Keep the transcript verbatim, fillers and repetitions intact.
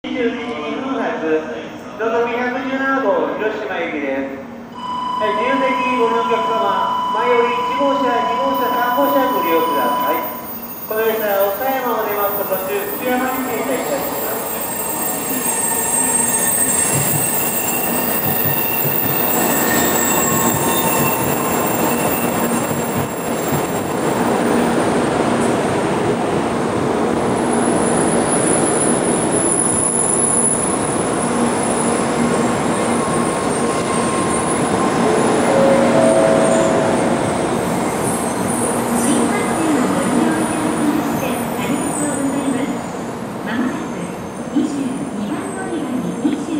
にじゅういちじにふん発、のぞみひゃくじゅうななごう広島行きです。はい、自由席ご利用のお客様、前よりいちごうしゃ、にごうしゃ、さんごうしゃご利用ください。この列車は岡山を出ます途中、福山に停車いたします。